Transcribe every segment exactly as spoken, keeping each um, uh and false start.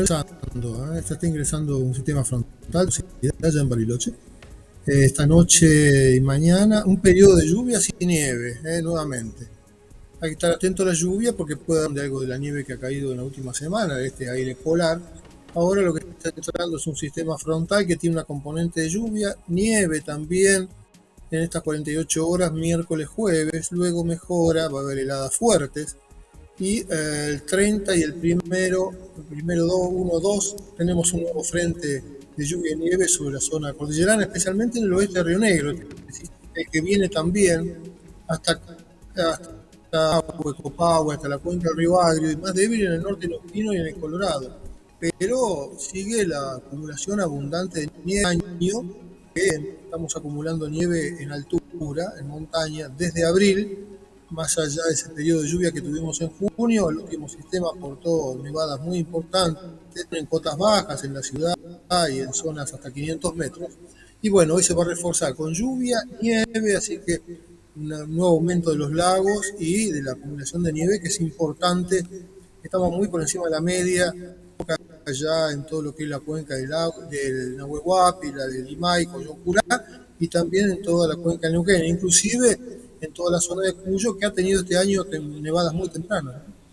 ingresando, ¿eh? está ingresando un sistema frontal allá en Bariloche. Eh, esta noche y mañana, un periodo de lluvias y nieve, ¿eh? nuevamente. Hay que estar atento a la lluvia porque puede dar algo de la nieve que ha caído en la última semana, de este aire polar. Ahora lo que está entrando es un sistema frontal que tiene una componente de lluvia, nieve también en estas cuarenta y ocho horas, miércoles, jueves. Luego mejora, va a haber heladas fuertes. Y eh, el treinta y el primero, el primero uno dos, tenemos un nuevo frente de lluvia y nieve sobre la zona cordillerana, especialmente en el oeste de Río Negro, el que viene también hasta, hasta Copagua, hasta la cuenca del Río Agrio, y más débil en el norte de los Pinos y en el Colorado. Pero sigue la acumulación abundante de nieve, que estamos acumulando nieve en altura, en montaña, desde abril. Más allá de ese periodo de lluvia que tuvimos en junio, el último sistema aportó nevadas muy importantes en cotas bajas en la ciudad y en zonas hasta quinientos metros. Y bueno, hoy se va a reforzar con lluvia, nieve, así que un nuevo aumento de los lagos y de la acumulación de nieve, que es importante. Estamos muy por encima de la media, allá en todo lo que es la cuenca del, del Nahue Huapi, la del Limay, Coyocurá, y también en toda la cuenca del Neuquén, inclusive en toda la zona de Cuyo, que ha tenido este año nevadas muy tempranas.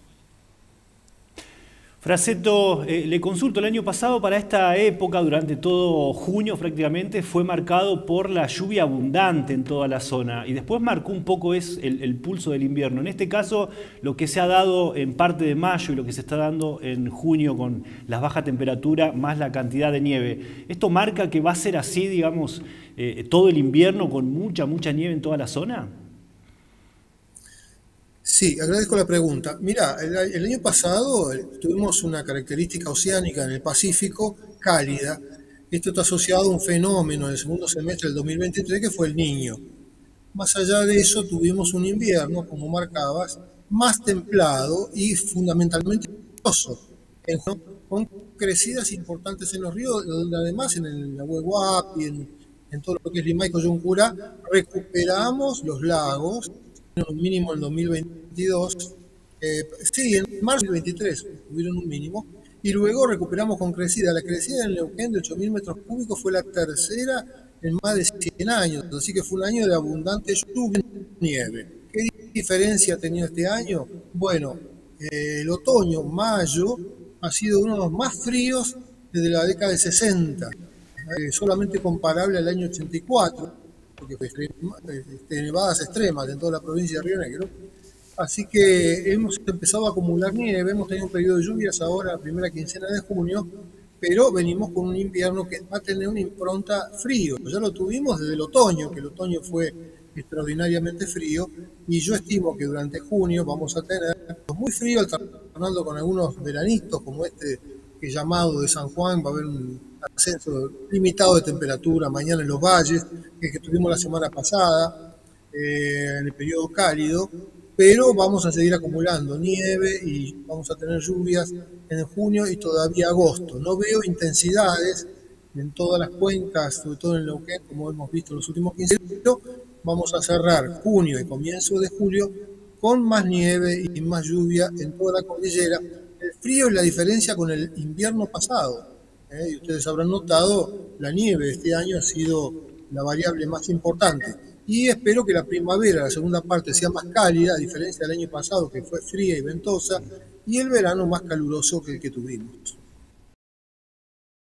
Fraseto, eh, le consulto, el año pasado para esta época, durante todo junio prácticamente, fue marcado por la lluvia abundante en toda la zona y después marcó un poco es el, el pulso del invierno. En este caso, lo que se ha dado en parte de mayo y lo que se está dando en junio con las bajas temperaturas más la cantidad de nieve, ¿esto marca que va a ser así, digamos, eh, todo el invierno con mucha, mucha nieve en toda la zona? Sí, agradezco la pregunta. Mira, el, el año pasado eh, tuvimos una característica oceánica en el Pacífico cálida. Esto está asociado a un fenómeno en el segundo semestre del dos mil veintitrés que fue el Niño. Más allá de eso, tuvimos un invierno, como marcabas, más templado y fundamentalmente lluvioso, con crecidas importantes en los ríos, donde además en el Nahue Huapi, en, en todo lo que es Limay, Coyuncurá, recuperamos los lagos, un mínimo en dos mil veintidós, eh, sí, en marzo del veintitrés tuvieron un mínimo, y luego recuperamos con crecida. La crecida en Neuquén de ocho mil metros cúbicos fue la tercera en más de cien años, así que fue un año de abundante lluvia y nieve. ¿Qué diferencia ha tenido este año? Bueno, eh, el otoño, mayo, ha sido uno de los más fríos desde la década de sesenta, eh, solamente comparable al año ochenta y cuatro, porque fue este, nevadas extremas en toda la provincia de Río Negro. Así que hemos empezado a acumular nieve, hemos tenido un periodo de lluvias ahora, la primera quincena de junio, pero venimos con un invierno que va a tener una impronta frío. Ya lo tuvimos desde el otoño, que el otoño fue extraordinariamente frío, y yo estimo que durante junio vamos a tener muy frío, alternando con algunos veranitos, como este que llamado de San Juan. Va a haber un ascenso limitado de temperatura mañana en los valles, que, que tuvimos la semana pasada, eh, en el periodo cálido, pero vamos a seguir acumulando nieve y vamos a tener lluvias en junio y todavía agosto. No veo intensidades en todas las cuencas, sobre todo en el Neuquén, como hemos visto en los últimos quince días, pero vamos a cerrar junio y comienzo de julio con más nieve y más lluvia en toda la cordillera. El frío es la diferencia con el invierno pasado. ¿eh? Y ustedes habrán notado, la nieve este año ha sido la variable más importante. Y espero que la primavera, la segunda parte, sea más cálida, a diferencia del año pasado, que fue fría y ventosa, y el verano más caluroso que el que tuvimos.